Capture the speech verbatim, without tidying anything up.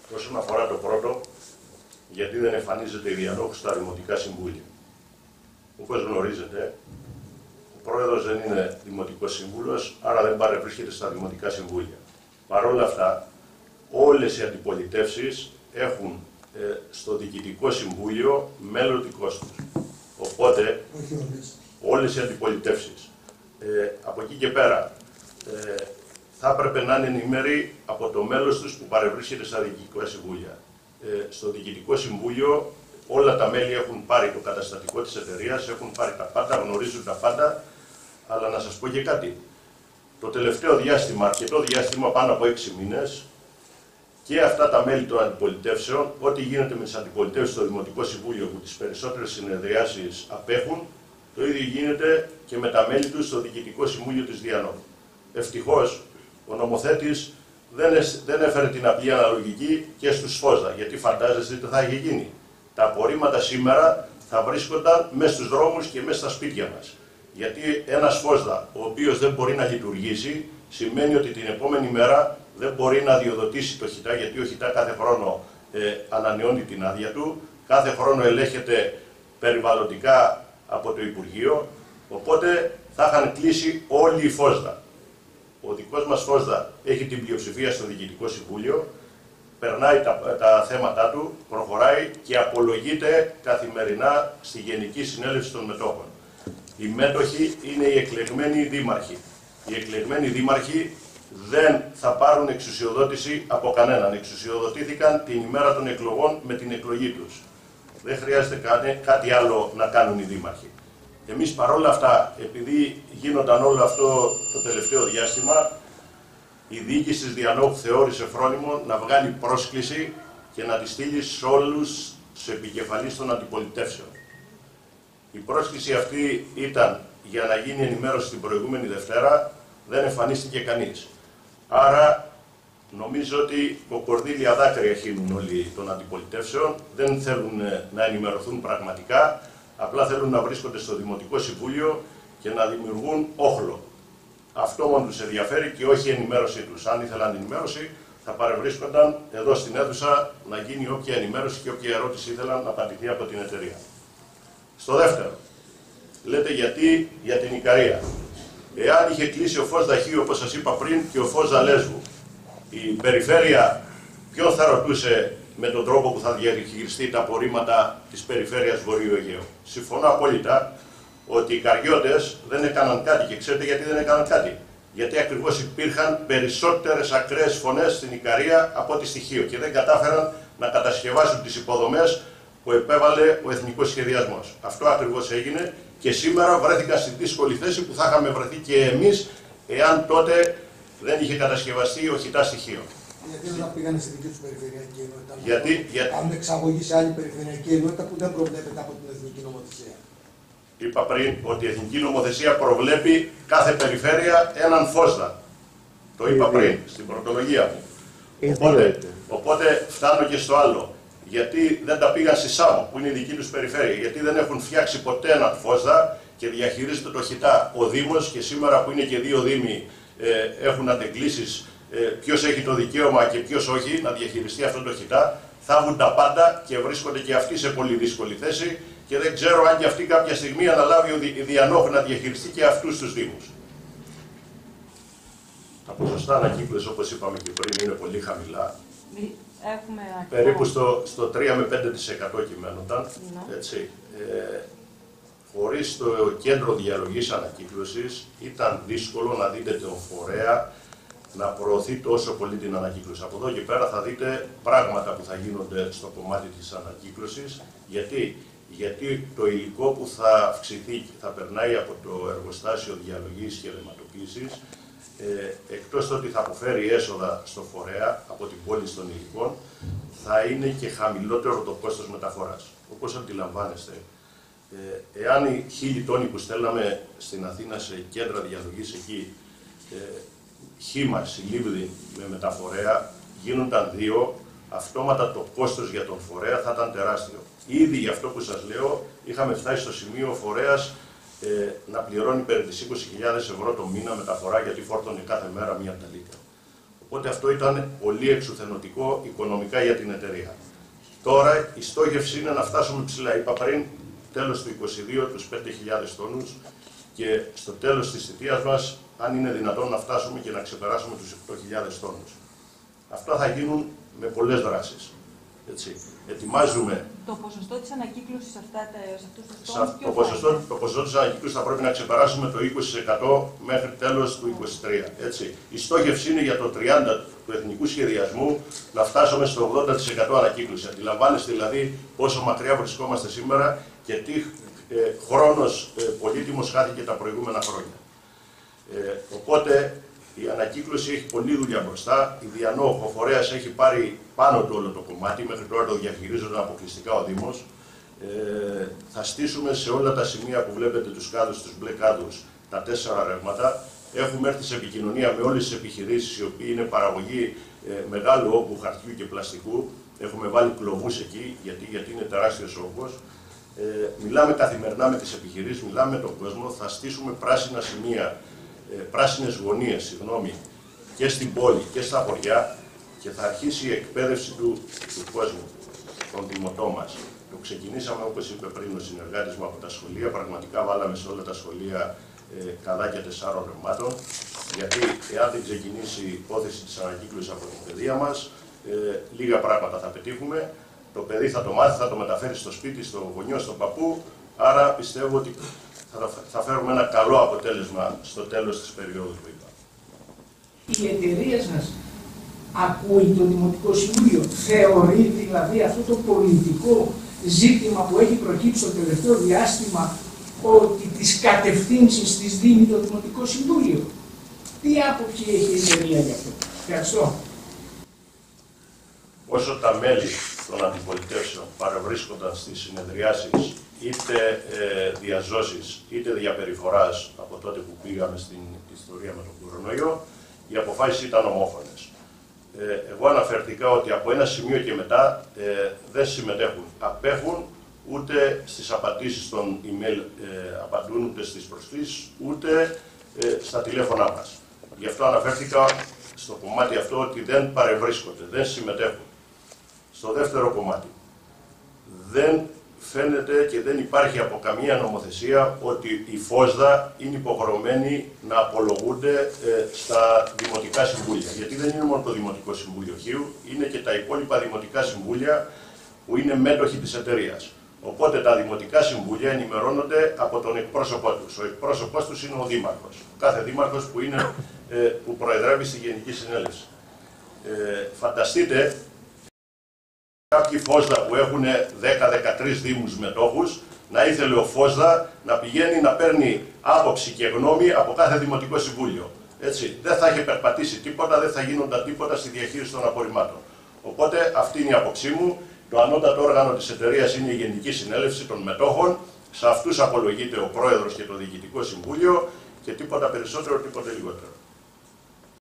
Όσον αφορά το πρώτο, γιατί δεν εμφανίζεται η διανόχους στα δημοτικά συμβούλια. Όπως γνωρίζετε, ο πρόεδρος δεν είναι δημοτικός σύμβουλος, άρα δεν παρευρίσκεται στα δημοτικά συμβούλια. Παρ' όλα αυτά, όλες οι αντιπολιτεύσεις έχουν ε, στο διοικητικό συμβούλιο μέλος δικός τους. Οπότε, όλες οι αντιπολιτεύσεις. Ε, από εκεί και πέρα, ε, θα έπρεπε να είναι ενημέροι από το μέλος τους που παρευρίσκεται στα διοικητικά συμβούλια. Ε, στο Διοικητικό Συμβούλιο όλα τα μέλη έχουν πάρει το καταστατικό της εταιρείας, έχουν πάρει τα πάντα, γνωρίζουν τα πάντα, αλλά να σας πω και κάτι. Το τελευταίο διάστημα, αρκετό διάστημα, πάνω από έξι μήνες, και αυτά τα μέλη των αντιπολιτεύσεων, ό,τι γίνεται με τις αντιπολιτεύσεις στο Δημοτικό Συμβούλιο που τις περισσότερες συνεδριάσεις απέχουν, το ίδιο γίνεται και με τα μέλη τους στο Διοικητικό Συμβούλιο της Διανόχου. Ευτυχώς, ο νομοθέτης δεν, δεν έφερε την απλή αναλογική και στους Σφόζα, γιατί φαντάζεστε τι θα είχε γίνει. Τα απορρίμματα σήμερα θα βρίσκονταν μέσα στους δρόμους και μέσα στα σπίτια μας. Γιατί ένας Σφόζα, ο οποίος δεν μπορεί να λειτουργήσει, σημαίνει ότι την επόμενη μέρα δεν μπορεί να διοδοτήσει το ΧΙΤΑ, γιατί ο ΧΙΤΑ κάθε χρόνο ε, ανανεώνει την άδεια του, κάθε χρόνο ελέγχεται περιβαλλοντικά από το Υπουργείο, οπότε θα είχαν κλείσει όλοι οι Φόσδα. Ο δικός μας Φόσδα έχει την πλειοψηφία στο Διοικητικό Συμβούλιο, περνάει τα, τα θέματα του, προχωράει και απολογείται καθημερινά στη Γενική Συνέλευση των Μετόχων. Οι μέτοχοι είναι οι εκλεγμένοι δήμαρχοι. Οι εκλεγμένοι δήμαρχοι δεν θα πάρουν εξουσιοδότηση από κανέναν. Εξουσιοδοτήθηκαν την ημέρα των εκλογών με την εκλογή τους. Δεν χρειάζεται κάτι, κάτι άλλο να κάνουν οι δήμαρχοι. Εμείς παρόλα αυτά, επειδή γίνονταν όλο αυτό το τελευταίο διάστημα, η διοίκηση της Διανόχου θεώρησε φρόνιμο να βγάλει πρόσκληση και να τη στείλει σε όλους τους επικεφαλείς των αντιπολιτεύσεων. Η πρόσκληση αυτή ήταν για να γίνει ενημέρωση την προηγούμενη Δευτέρα, δεν εμφανίστηκε κανείς. Άρα, νομίζω ότι κοκορδίλια δάκρυα χύνουν όλοι των αντιπολιτεύσεων, δεν θέλουν να ενημερωθούν πραγματικά, απλά θέλουν να βρίσκονται στο Δημοτικό Συμβούλιο και να δημιουργούν όχλο. Αυτό μόνο τους ενδιαφέρει και όχι η ενημέρωσή τους. Αν ήθελαν ενημέρωση, θα παρευρίσκονταν εδώ στην αίθουσα να γίνει όποια ενημέρωση και όποια ερώτηση ήθελαν να απαντηθεί από την εταιρεία. Στο δεύτερο, λέτε γιατί για την Ικαρία. Εάν είχε κλείσει ο Φως Δαχείου, όπως σας είπα πριν, και ο Φως Ζαλέσβου, η περιφέρεια ποιον θα ρωτούσε με τον τρόπο που θα διαχειριστεί τα απορρίμματα της περιφέρειας Βορείου Αιγαίου. Συμφωνώ απόλυτα ότι οι Ικαριώτες δεν έκαναν κάτι και ξέρετε γιατί δεν έκαναν κάτι. Γιατί ακριβώς υπήρχαν περισσότερες ακραίες φωνές στην Ικαρία από ό,τι στοιχείο και δεν κατάφεραν να κατασκευάσουν τις υποδομές που επέβαλε ο εθνικός σχεδιασμός. Αυτό ακριβώς έγινε και σήμερα βρέθηκαν στη δύσκολη θέση που θα είχαμε βρεθεί και εμείς εάν τότε δεν είχε κατασκευαστεί ο ΧΙΤΑ στοιχείο. Γιατί δεν θα πήγανε στη δική τους περιφερειακή ενότητα, γιατί, να για... κάνουν εξαγωγή σε άλλη περιφερειακή ενότητα που δεν προβλέπεται από την εθνική νομοθεσία. Είπα πριν ότι η εθνική νομοθεσία προβλέπει κάθε περιφέρεια έναν Φόσδα. Το είπα πριν στην πρωτολογία μου. Οπότε, οπότε φτάνω και στο άλλο. Γιατί δεν τα πήγαν στη Σάμο, που είναι η δική τους περιφέρεια. Γιατί δεν έχουν φτιάξει ποτέ έναν Φόσδα και διαχειρίζεται το ΧΙΤΑ ο Δήμος και σήμερα που είναι και δύο Δήμοι ε, έχουν αντεγκλήσεις. Ε, ποιος έχει το δικαίωμα και ποιος όχι να διαχειριστεί αυτό το ΧΙΤΑ, θα βγουν τα πάντα και βρίσκονται και αυτοί σε πολύ δύσκολη θέση και δεν ξέρω αν και αυτή κάποια στιγμή αναλάβει ο Δι, Διανόχου να διαχειριστεί και αυτούς τους Δήμους. Τα ποσοστά ανακύκλωσης, όπως είπαμε και πριν, είναι πολύ χαμηλά. Έχουμε περίπου στο, στο τρία με πέντε τοις εκατό κειμένονταν. No. Έτσι. Ε, χωρίς το κέντρο διαλογής ανακύκλωσης ήταν δύσκολο να δείτε τον φορέα να προωθεί τόσο πολύ την ανακύκλωση. Από εδώ και πέρα θα δείτε πράγματα που θα γίνονται στο κομμάτι της ανακύκλωσης. Γιατί, Γιατί το υλικό που θα αυξηθεί και θα περνάει από το εργοστάσιο διαλογής και ρεματοποίησης, ε, εκτός ότι θα αποφέρει έσοδα στο φορέα από την πώληση των υλικών, θα είναι και χαμηλότερο το κόστος μεταφοράς. Όπως αντιλαμβάνεστε, ε, εάν οι χίλιοι τόνοι που στέλναμε στην Αθήνα σε κέντρα διαλογής εκεί, ε, χήμα, συλλήβδη με μεταφορέα, γίνονταν δύο, αυτόματα το κόστος για τον φορέα θα ήταν τεράστιο. Ήδη για αυτό που σας λέω, είχαμε φτάσει στο σημείο ο φορέας ε, να πληρώνει περί τις είκοσι χιλιάδες ευρώ το μήνα μεταφορά, γιατί φόρτωνε κάθε μέρα μία ταλίκα. Οπότε αυτό ήταν πολύ εξουθενωτικό οικονομικά για την εταιρεία. Τώρα η στόχευση είναι να φτάσουμε ψηλά. Είπα πριν, τέλος του είκοσι δύο, τους πέντε χιλιάδες τόνους και στο τέλος της θητείας μας, αν είναι δυνατόν να φτάσουμε και να ξεπεράσουμε τους οκτώ χιλιάδες τόνους. Αυτά θα γίνουν με πολλές δράσεις. Έτσι. Ετοιμάζουμε. Το ποσοστό της ανακύκλωσης σε, αυτά, σε αυτούς τους Σα, τόνους το, ποσοστό, το ποσοστό της ανακύκλωσης θα πρέπει να ξεπεράσουμε το είκοσι τοις εκατό μέχρι τέλος του είκοσι τρία. Έτσι. Η στόχευση είναι για το τριάντα τοις εκατό του εθνικού σχεδιασμού να φτάσουμε στο ογδόντα τοις εκατό ανακύκλωση. Αντιλαμβάνεστε δηλαδή πόσο μακριά βρισκόμαστε σήμερα και τι ε, χρόνος ε, πολύτιμος χάθηκε τα προηγούμενα χρόνια. Ε, οπότε η ανακύκλωση έχει πολλή δουλειά μπροστά. Η Διανό, ο φορέας, έχει πάρει πάνω του όλο το κομμάτι. Μέχρι τώρα το διαχειρίζονταν αποκλειστικά ο Δήμος. Ε, θα στήσουμε σε όλα τα σημεία που βλέπετε τους κάδους, τους μπλε κάδους, τα τέσσερα ρεύματα. Έχουμε έρθει σε επικοινωνία με όλες τις επιχειρήσεις, οι οποίοι είναι παραγωγή ε, μεγάλου όγκου χαρτιού και πλαστικού. Έχουμε βάλει κλωβούς εκεί, γιατί, γιατί είναι τεράστιος όγκος. Ε, μιλάμε καθημερινά με τις επιχειρήσεις, μιλάμε με τον κόσμο. Θα στήσουμε πράσινα σημεία, ε, πράσινες γωνίες, συγγνώμη, και στην πόλη και στα χωριά, και θα αρχίσει η εκπαίδευση του, του κόσμου, των δημοτών μας. Το ξεκινήσαμε, όπως είπε πριν ο συνεργάτης μου, από τα σχολεία. Πραγματικά βάλαμε σε όλα τα σχολεία ε, καδάκια τεσσάρων ρευμάτων, γιατί εάν δεν ξεκινήσει η υπόθεση της ανακύκλωσης από την παιδεία μας, ε, λίγα πράγματα θα πετύχουμε. Το παιδί θα το μάθει, θα το μεταφέρει στο σπίτι, στο γονιό, στον παππού, άρα πιστεύω ότι θα, θα φέρουμε ένα καλό αποτέλεσμα στο τέλος της περίοδου που είπα. Η εταιρεία σας ακούει το Δημοτικό Συμβούλιο, θεωρεί δηλαδή αυτό το πολιτικό ζήτημα που έχει προκύψει το τελευταίο διάστημα ότι τις κατευθύνσεις τις δίνει το Δημοτικό Συμβούλιο? Τι άποψη έχει η εταιρεία γι' αυτό? Ευχαριστώ. Όσο τα μέλη των αντιπολιτεύσεων παρευρίσκονταν στις συνεδριάσεις, είτε ε, διαζώσεις είτε διαπεριφοράς από τότε που πήγαμε στην ιστορία με τον κορονοϊό, οι αποφάσεις ήταν ομόφωνες. Ε, εγώ αναφερθήκα ότι από ένα σημείο και μετά ε, δεν συμμετέχουν, απέχουν, ούτε στις απαντήσεις των email ε, απαντούν, ούτε στις προσκλήσεις, ούτε ε, στα τηλέφωνά μας. Γι' αυτό αναφέρθηκα στο κομμάτι αυτό ότι δεν παρευρίσκονται, δεν συμμετέχουν. Στο δεύτερο κομμάτι, δεν φαίνεται και δεν υπάρχει από καμία νομοθεσία ότι οι ΦΟΣΔΑ είναι υποχρεωμένοι να απολογούνται ε, στα Δημοτικά Συμβούλια. Γιατί δεν είναι μόνο το Δημοτικό Συμβούλιο Χίου, είναι και τα υπόλοιπα Δημοτικά Συμβούλια που είναι μέτοχοι της εταιρείας. Οπότε τα Δημοτικά Συμβούλια ενημερώνονται από τον εκπρόσωπό τους. Ο εκπρόσωπός τους είναι ο Δήμαρχος. Κάθε Δήμαρχος που, είναι, ε, που προεδρεύει στη Γενική Συνέλευση. Ε, φανταστείτε κάποιοι ΦΟΣΔΑ που έχουν δέκα με δεκατρείς δήμους μετόχους, να ήθελε ο ΦΟΣΔΑ να πηγαίνει να παίρνει άποψη και γνώμη από κάθε Δημοτικό Συμβούλιο. Έτσι, δεν θα είχε περπατήσει τίποτα, δεν θα γίνονταν τίποτα στη διαχείριση των απορριμμάτων. Οπότε αυτή είναι η άποψή μου. Το ανώτατο όργανο της εταιρείας είναι η Γενική Συνέλευση των Μετόχων. Σε αυτούς απολογείται ο Πρόεδρος και το Διοικητικό Συμβούλιο και τίποτα περισσότερο, τίποτα λιγότερο.